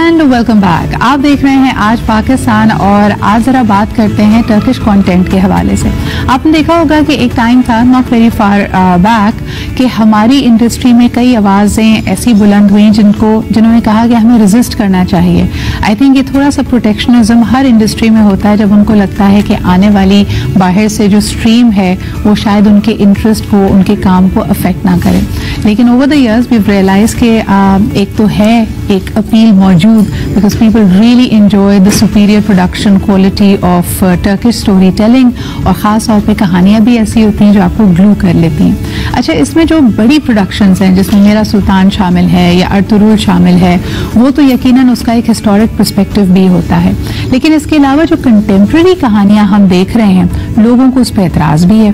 And welcome back. आप देख रहे हैं आज पाकिस्तान और आज जरा बात करते हैं टर्किश कंटेंट के हवाले से। आपने देखा होगा कि एक टाइम था नॉट वेरी फार बैक कि हमारी इंडस्ट्री में कई आवाज़ें ऐसी बुलंद हुई जिन्होंने कहा कि हमें रेजिस्ट करना चाहिए। आई थिंक ये थोड़ा सा प्रोटेक्शनिज्म हर इंडस्ट्री में होता है जब उनको लगता है कि आने वाली बाहर से जो स्ट्रीम है वो शायद उनके इंटरेस्ट को, उनके काम को अफेक्ट ना करे। लेकिन over the years we realise कि एक तो है एक अपील मौजूद because people really enjoy the superior production quality of Turkish story telling, और ख़ास तौर पे कहानियाँ भी ऐसी होती हैं जो आपको ग्लू कर लेती हैं। अच्छा, इसमें जो बड़ी प्रोडक्शंस हैं जिसमें मेरा सुल्तान शामिल है या अर्तुरुल शामिल है, वो तो यकीनन उसका एक हिस्टोरिक पर्सपेक्टिव भी होता है। लेकिन इसके अलावा जो कंटेम्प्रेरी कहानियाँ हम देख रहे हैं, लोगों को उस पर एतराज़ भी है।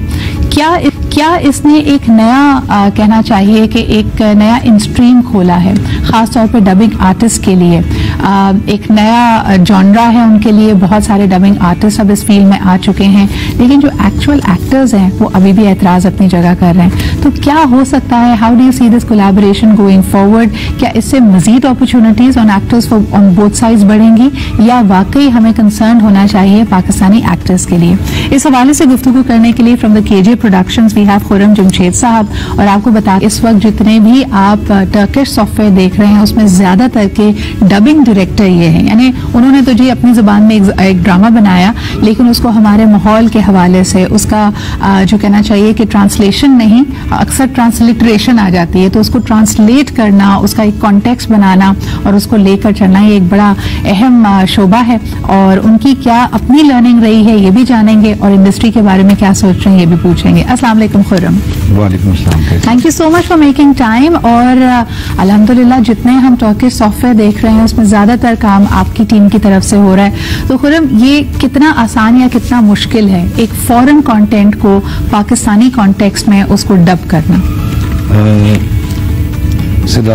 क्या इसने एक नया कहना चाहिए कि एक नया इंस्ट्रीम खोला है ख़ास तौर पे डबिंग आर्टिस्ट के लिए, एक नया जॉनरा है उनके लिए। बहुत सारे डबिंग आर्टिस्ट अब इस फील्ड में आ चुके हैं, लेकिन जो एक्चुअल एक्टर्स हैं वो अभी भी एतराज़ अपनी जगह कर रहे हैं। तो क्या हो सकता है, how do you see this collaboration going forward? क्या इससे मजीद opportunities on actors on both sides बढ़ेंगी या वाकई हमें कंसर्न होना चाहिए पाकिस्तानी एक्टर्स के लिए? इस हवाले से गुफ्तगू करने के लिए from the KJ productions we have Khurram Jamshed साहब। और आपको बता, इस वक्त जितने भी आप टर्किश सॉफ्टवेयर देख रहे हैं उसमें ज्यादातर के डबिंग डायरेक्टर ये हैं। यानी उन्होंने तो जी अपनी जुबान में एक ड्रामा बनाया, लेकिन उसको हमारे माहौल के हवाले से उसका जो कहना चाहिए कि ट्रांसलेशन नहीं, अक्सर ट्रांसलिटरेशन आ जाती है, तो उसको ट्रांसलेट करना, उसका एक कॉन्टेक्स्ट बनाना और उसको लेकर चलना, ये एक बड़ा अहम शोबा है। और उनकी क्या अपनी लर्निंग रही है ये भी जानेंगे और इंडस्ट्री के बारे में क्या सोच रहे हैं ये भी पूछेंगे। अस्सलाम वालेकुम खुर्रम। वालेकुम अस्सलाम। Thank you so much for making time. और अल्हम्दुलिल्लाह जितने हम टर्किश सॉफ्टवेयर देख रहे हैं उसमें ज्यादातर काम आपकी टीम की तरफ से हो रहा है। तो खुर्रम, ये कितना आसान या कितना मुश्किल है एक फॉरेन कंटेंट को पाकिस्तानी कॉन्टेक्स्ट में उसको डब करना? सिदा,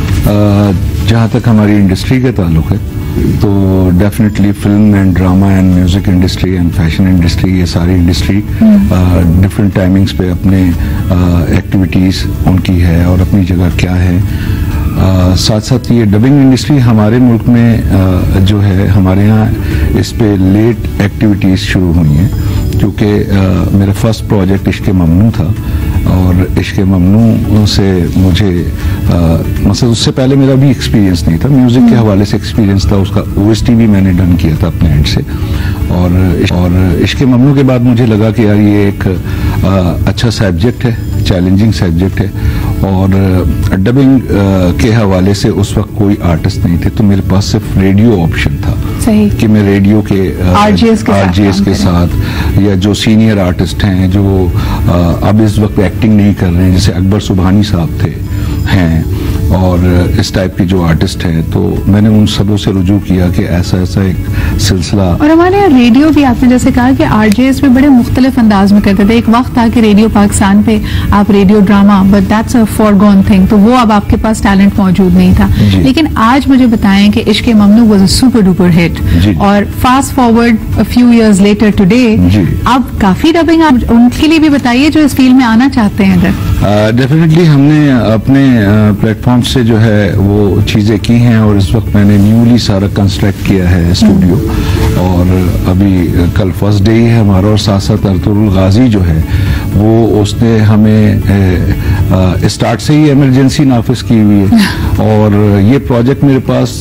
जहाँ तक हमारी इंडस्ट्री का ताल्लुक है तो definitely film and drama and music industry and fashion industry, ये सारी इंडस्ट्री डिफरेंट टाइमिंग्स पे अपने एक्टिविटीज़ उनकी है और अपनी जगह क्या है। साथ साथ ये डबिंग इंडस्ट्री हमारे मुल्क में जो है, हमारे यहाँ इस पे लेट एक्टिविटीज़ शुरू हुई हैं, क्योंकि मेरा फर्स्ट प्रोजेक्ट इश्क़ ममनू था और इश्क़ ममनू से मुझे मतलब उससे पहले मेरा भी एक्सपीरियंस नहीं था, म्यूज़िक के हवाले से एक्सपीरियंस था, उसका OST भी मैंने डन किया था अपने एंड से। और इश्क़ ममनू के बाद मुझे लगा कि यार ये एक अच्छा सब्जेक्ट है, चैलेंजिंग सब्जेक्ट है, और डबिंग के हवाले से उस वक्त कोई आर्टिस्ट नहीं थे, तो मेरे पास सिर्फ रेडियो ऑप्शन था कि मैं रेडियो के RJs के साथ या जो सीनियर आर्टिस्ट हैं जो अब इस वक्त एक्टिंग नहीं कर रहे हैं, जैसे अकबर सुबहानी साहब हैं और इस टाइप के जो आर्टिस्ट हैं, तो मैंने उन सबों से रुजू किया कि ऐसा एक सिलसिला। और हमारे यहाँ रेडियो भी, आपने जैसे कहा कि RJs में बड़े मुख्तलिफ अंदाज में करते थे। एक वक्त था कि रेडियो पाकिस्तान पे आप radio drama, but that's a forgotten thing, तो वो अब आपके पास टैलेंट मौजूद नहीं था। लेकिन आज मुझे बताएं कि Ishq Mamnu was a super duper hit, और fast forward a few years later today अब काफी डबिंग उनके लिए भी बताइए जो इस फील्ड में आना चाहते हैं इधर। डेफिनेटली हमने अपने प्लेटफॉर्म से जो है वो चीज़ें की हैं, और इस वक्त मैंने न्यूली सारा कंस्ट्रक्ट किया है स्टूडियो, और अभी कल फर्स्ट डे ही है हमारा। और साथ साथ अर्तुरुल गाजी जो है वो उसने हमें स्टार्ट से ही इमरजेंसी नाफिज की हुई है, और ये प्रोजेक्ट मेरे पास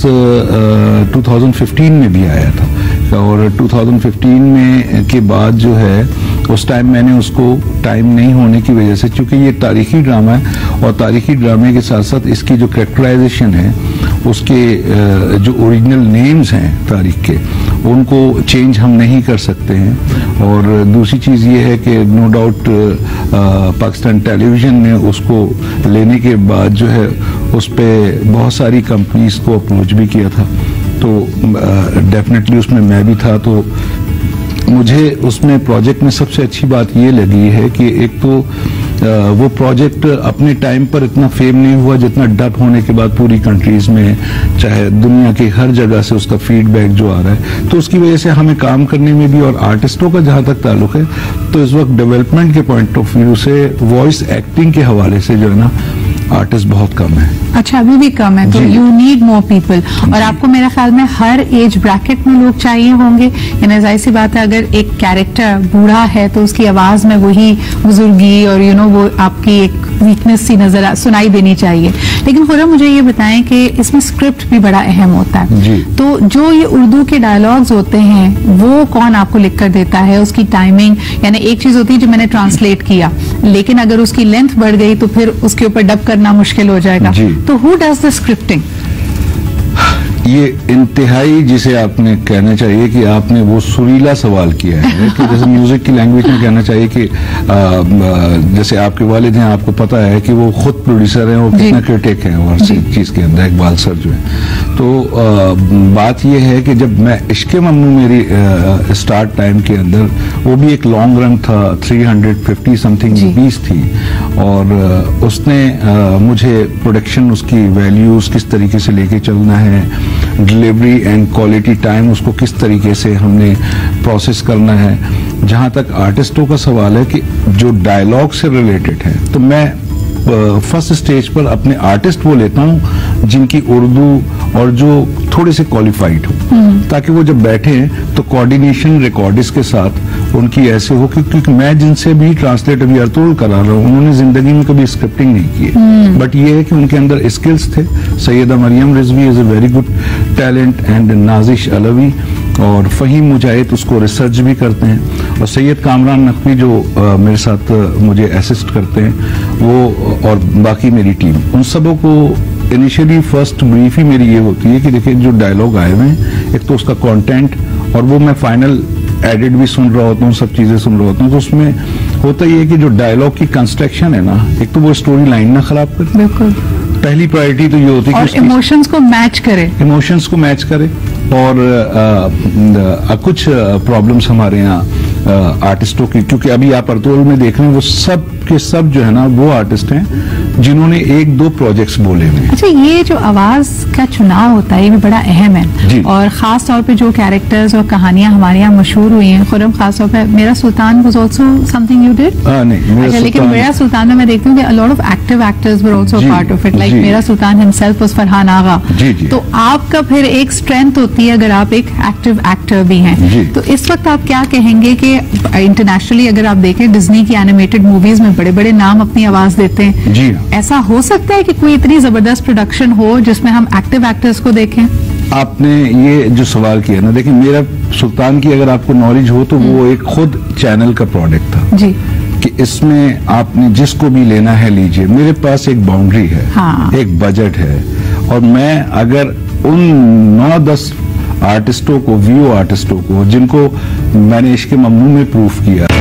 2015 में भी आया था, और 2015 में के बाद जो है उस टाइम मैंने उसको टाइम नहीं होने की वजह से, क्योंकि ये तारीखी ड्रामा है और तारीखी ड्रामे के साथ साथ इसकी जो कैरेक्टराइजेशन है, उसके जो ओरिजिनल नेम्स हैं तारीख के, उनको चेंज हम नहीं कर सकते हैं। और दूसरी चीज़ ये है कि नो डाउट पाकिस्तान टेलीविज़न ने उसको लेने के बाद जो है उस पर बहुत सारी कंपनीज को अप्रोच भी किया था, तो डेफिनेटली उसमें मैं भी था। तो मुझे उसमें प्रोजेक्ट में सबसे अच्छी बात ये लगी है कि एक तो वो प्रोजेक्ट अपने टाइम पर इतना फेम नहीं हुआ जितना डब होने के बाद पूरी कंट्रीज में, चाहे दुनिया की हर जगह से उसका फीडबैक जो आ रहा है, तो उसकी वजह से हमें काम करने में भी, और आर्टिस्टों का जहां तक ताल्लुक है तो इस वक्त डेवलपमेंट के पॉइंट ऑफ व्यू से, वॉइस एक्टिंग के हवाले से जो है ना, आर्टिस्ट बहुत कम है। अच्छा, अभी भी कम है, तो जी। You need more people. और आपको मेरे ख्याल में हर एज ब्रैकेट में लोग चाहिए होंगे। यानी जाहिर सी बात है, अगर एक कैरेक्टर बूढ़ा है तो उसकी आवाज में वही बुजुर्गी और वो आपकी एक वीकनेस सी सुनाई देनी चाहिए। लेकिन खुर्रम, मुझे ये बताएं कि इसमें स्क्रिप्ट भी बड़ा अहम होता है। जी। तो जो ये उर्दू के डायलॉग्स होते हैं वो कौन आपको लिख कर देता है? उसकी टाइमिंग, यानी एक चीज होती है जो मैंने ट्रांसलेट किया, लेकिन अगर उसकी लेंथ बढ़ गई तो फिर उसके ऊपर डब करना मुश्किल हो जाएगा। जी। तो हु डज द स्क्रिप्टिंग? ये इंतहाई, जिसे आपने कहना चाहिए कि आपने वो सुरीला सवाल किया है कि जैसे म्यूजिक की लैंग्वेज में कहना चाहिए कि जैसे आपके वालिद हैं, आपको पता है कि वो खुद प्रोड्यूसर हैं, वो कितना क्रिटिक हैं और चीज के अंदर, इकबाल सर जो है। तो बात ये है कि जब मैं इश्क़े ममनू मेरी स्टार्ट टाइम के अंदर, वो भी एक लॉन्ग रन था, 350 समथिंग रुपीज थी, और उसने मुझे प्रोडक्शन, उसकी वैल्यूज किस तरीके से लेके चलना है, डिलीवरी एंड क्वालिटी टाइम, उसको किस तरीके से हमने प्रोसेस करना है। जहां तक आर्टिस्टों का सवाल है कि जो डायलॉग से रिलेटेड है, तो मैं फर्स्ट स्टेज पर अपने आर्टिस्ट वो लेता हूं जिनकी उर्दू और जो थोड़े से क्वालिफाइड हो, ताकि वो जब बैठे तो कोऑर्डिनेशन रिकॉर्डिस्ट के साथ उनकी ऐसे हो, क्योंकि मैं जिनसे भी ट्रांसलेट अभी अर्तुल करा रहा हूँ, उन्होंने जिंदगी में कभी स्क्रिप्टिंग नहीं की है, बट ये है कि उनके अंदर स्किल्स थे। Syeda Maryam Rizvi is a very good talent, and Nazish Alvi और फहीम मुजाहिद उसको रिसर्च भी करते हैं, और सैयद कामरान नकवी जो मेरे साथ मुझे असिस्ट करते हैं, वो और बाकी मेरी टीम, उन सबों को इनिशियली फर्स्ट ब्रीफ ही मेरी ये होती है कि देखिए जो डायलॉग आए हुए हैं, एक तो उसका कंटेंट, और वो मैं फाइनल एडिट भी सुन रहा होता हूँ, सब चीजें सुन रहा होता हूँ, तो उसमें होता ये है कि जो डायलॉग की कंस्ट्रक्शन है ना, एक तो वो स्टोरी लाइन ना खराब करे, बिल्कुल पहली प्रायोरिटी तो ये होती है कि इमोशंस को मैच करे, इमोशंस को मैच करे। और कुछ प्रॉब्लम्स हमारे यहाँ आर्टिस्टों की, क्योंकि अभी आप अर्तुल में देख रहे हैं, वो सब के सब जो है ना, वो आर्टिस्ट हैं जिन्होंने 1-2 प्रोजेक्ट्स बोले हुए। अच्छा, ये जो आवाज का चुनाव होता है, ये भी बड़ा अहम है, और खास तौर पे जो कैरेक्टर्स और कहानियां हमारे यहाँ मशहूर हुई हैं। खुर्रम, खास तौर पे Mera Sultan was also something you did? नहीं, अच्छा, लेकिन मेरा सुल्तान में मैं देखती हूँ कि a lot of active actors were also part of it, like Mera Sultan himself was Farhan Agha. तो आपका फिर एक स्ट्रेंथ होती है अगर आप एक एक्टिव एक्टर भी हैं। तो इस वक्त आप क्या कहेंगे कि इंटरनेशनली अगर आप देखें, डिज्नी की एनिमेटेड मूवीज में बड़े बड़े नाम अपनी आवाज देते हैं, जी, ऐसा हो सकता है कि कोई इतनी जबरदस्त प्रोडक्शन हो जिसमें हम एक्टिव एक्टर्स को देखें? आपने ये जो सवाल किया ना, देखिए मेरा सुल्तान की अगर आपको नॉलेज हो तो वो एक खुद चैनल का प्रोडक्ट था जी, कि इसमें आपने जिसको भी लेना है लीजिए। मेरे पास एक बाउंड्री है, एक बजट है, और मैं अगर उन 9-10 आर्टिस्टों को, व्यू आर्टिस्टों को, जिनको मैंने इश्क़े ममनू में प्रूफ किया